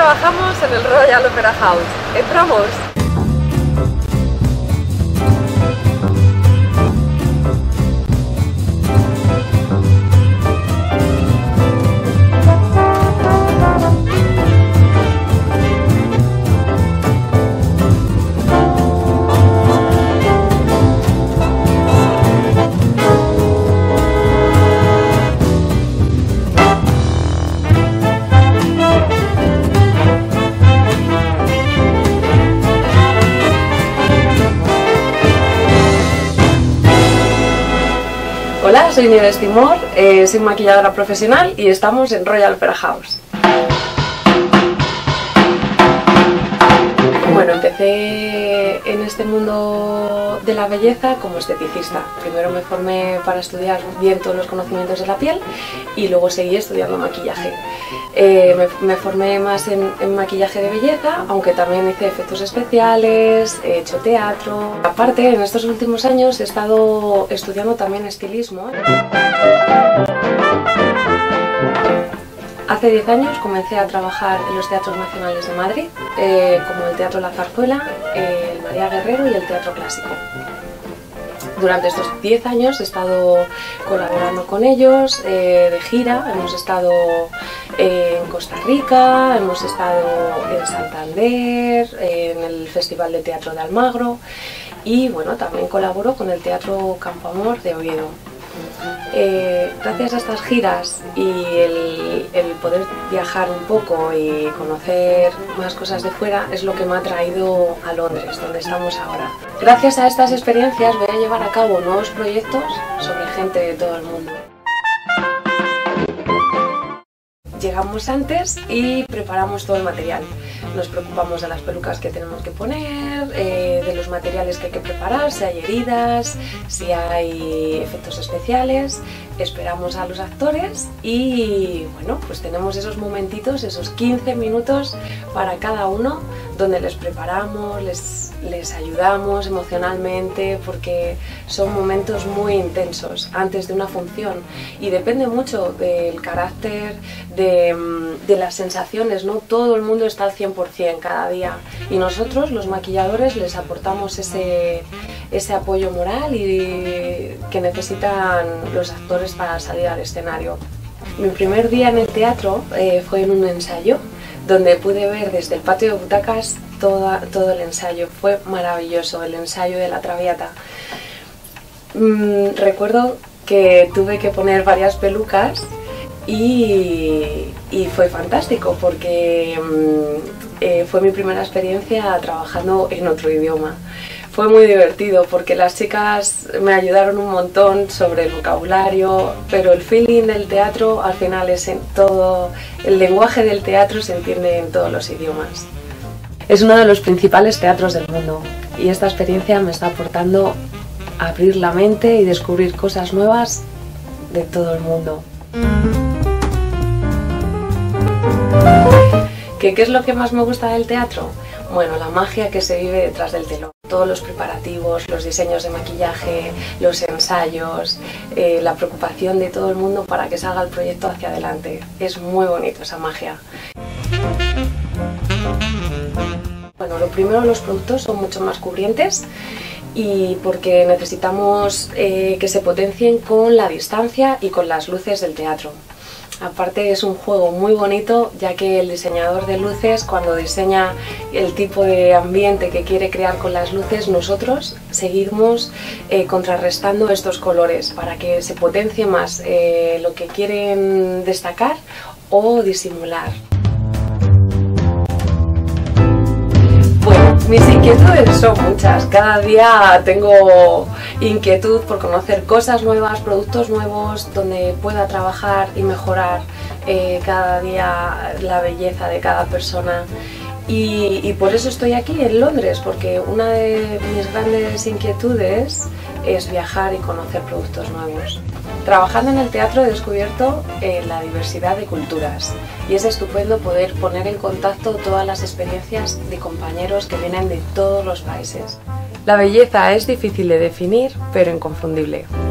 trabajamos en el Royal Opera House. ¿Entramos? Hola, soy Nieves Timor, soy maquilladora profesional y estamos en Royal Opera House. Bueno, empecé en este mundo de la belleza como esteticista. Primero me formé para estudiar bien todos los conocimientos de la piel y luego seguí estudiando maquillaje. Me formé más en maquillaje de belleza, aunque también hice efectos especiales, he hecho teatro. Aparte, en estos últimos años he estado estudiando también estilismo. Hace 10 años comencé a trabajar en los teatros nacionales de Madrid, como el Teatro La Zarzuela, el María Guerrero y el Teatro Clásico. Durante estos 10 años he estado colaborando con ellos de gira, hemos estado en Costa Rica, hemos estado en Santander, en el Festival de Teatro de Almagro y bueno, también colaboro con el Teatro Campo Amor de Oviedo. Gracias a estas giras y el poder viajar un poco y conocer más cosas de fuera es lo que me ha traído a Londres, donde estamos ahora. Gracias a estas experiencias voy a llevar a cabo nuevos proyectos sobre gente de todo el mundo. Llegamos antes y preparamos todo el material. Nos preocupamos de las pelucas que tenemos que poner, de los materiales que hay que preparar, si hay heridas, si hay efectos especiales. Esperamos a los actores y bueno, pues tenemos esos momentitos, esos 15 minutos para cada uno, donde les preparamos, les ayudamos emocionalmente, porque son momentos muy intensos antes de una función y depende mucho del carácter, de las sensaciones, ¿no? Todo el mundo está al 100% cada día y nosotros, los maquilladores, les aportamos ese apoyo moral y que necesitan los actores para salir al escenario. Mi primer día en el teatro fue en un ensayo donde pude ver desde el patio de butacas todo el ensayo. Fue maravilloso, el ensayo de La Traviata. Recuerdo que tuve que poner varias pelucas y fue fantástico porque fue mi primera experiencia trabajando en otro idioma. Fue muy divertido porque las chicas me ayudaron un montón sobre el vocabulario, pero el feeling del teatro al final es en todo, el lenguaje del teatro se entiende en todos los idiomas. Es uno de los principales teatros del mundo y esta experiencia me está aportando abrir la mente y descubrir cosas nuevas de todo el mundo. ¿Qué es lo que más me gusta del teatro? Bueno, la magia que se vive detrás del telón. Todos los preparativos, los diseños de maquillaje, los ensayos, la preocupación de todo el mundo para que salga el proyecto hacia adelante. Es muy bonito esa magia. Bueno, lo primero, los productos son mucho más cubrientes y porque necesitamos que se potencien con la distancia y con las luces del teatro. Aparte es un juego muy bonito, ya que el diseñador de luces, cuando diseña el tipo de ambiente que quiere crear con las luces, nosotros seguimos contrarrestando estos colores para que se potencie más lo que quieren destacar o disimular. Bueno, mis inquietudes son muchas. Cada día tengo inquietud por conocer cosas nuevas, productos nuevos, donde pueda trabajar y mejorar cada día la belleza de cada persona. Y por eso estoy aquí en Londres, porque una de mis grandes inquietudes es viajar y conocer productos nuevos. Trabajando en el teatro he descubierto la diversidad de culturas y es estupendo poder poner en contacto todas las experiencias de compañeros que vienen de todos los países. La belleza es difícil de definir, pero inconfundible.